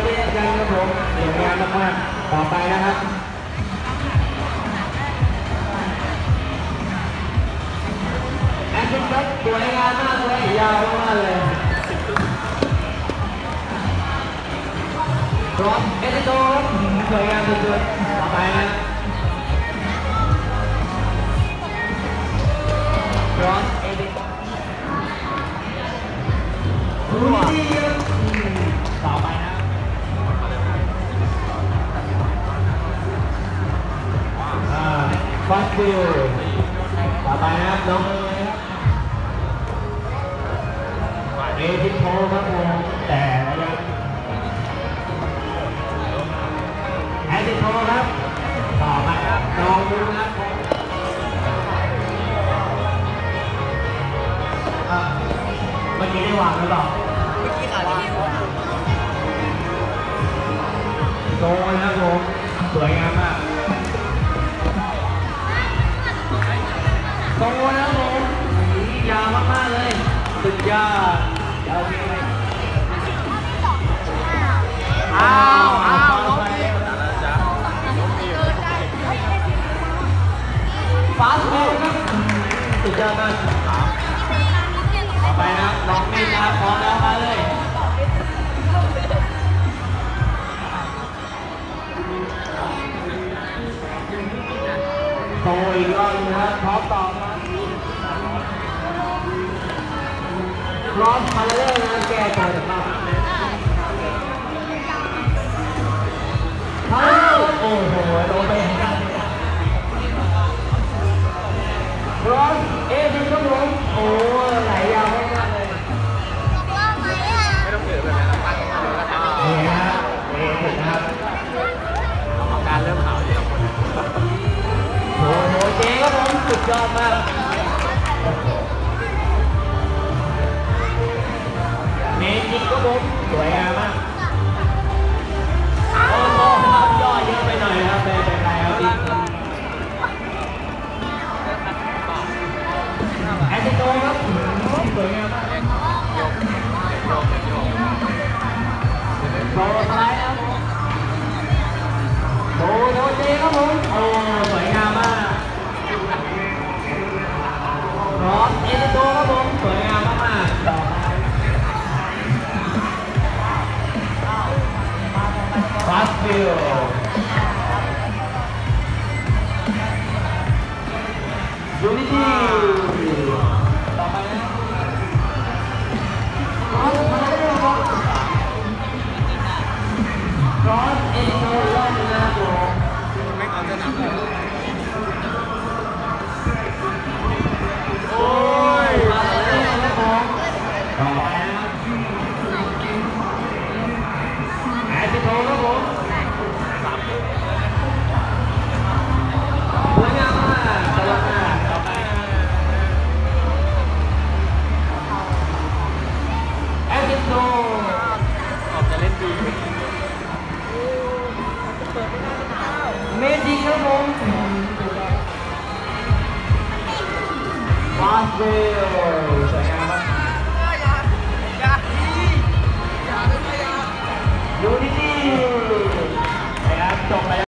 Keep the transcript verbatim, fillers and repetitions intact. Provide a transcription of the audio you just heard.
ที่กันครับผมสวยงามมากๆต่อไปนะครับแอนด์ครับสวยงามมากเลยยาวมากเลยพร้อมเอติโต้สวยงามสุดๆต่อไปนะพร้อมเอติโต้ต่อไปนะฟัสบิลต่อไปนะน้องเลยครับเอติโต้ครับผมแต่ยังแอติโต้ครับต่อไปครับน้องดูนะครับเมื่อกี้ได้วางหรือเปล่าเมื่อกี้ขาดโตนะครับผมสวยงามมากโตนะครับผมยาวมากๆเลยสุดยอดยาวเลยอ้าวอ้าวน้องพี่ฟาสต์เบลครับสุดยอดมากต่อไปนะน้องมีนาพร้อมแล้วมาเลยโตอีกรอบนะครับพร้อมต่อมาพร้อมมาเรื่อยๆนะแก้ตัวจากบ้านโอ้โหโดนไปพร้อมเอฟิครับผมโอ้ไหลยาวมากเลยไม่ต้องเกิดแบบนั้นนี่ฮะเอฟินะครับการเริ่มข่าวเยอะโอ้โหเจ๊ครับผมสุดยอดมากเมจิกครับผมสวยงามมากโอ้โหย่อเยอะไปหน่อยครับเป็นเป็นไรครับอีกแอติโต้ครับสวยงามมากโตท้ายครับโตโตเจครับผมโอ้สวยงามมากพร้อมแอติโต้ครับผมสวยงามมากๆต่อฟาสต์ฟิลยูนิตี้ต่อไปนะครอสมาเลยครับครอสเอ็นโซลอนนะครับผมไม่เอาจะหนักเลยโอ้ยมาเลยนะครับผมต่อไปนะแอติโต้ครับผมสวยงามมากตลอดมาต่อไปแอติโต้ออกจะเล่นดีเมจิกครับผมฟาสต์เบลสวยงาม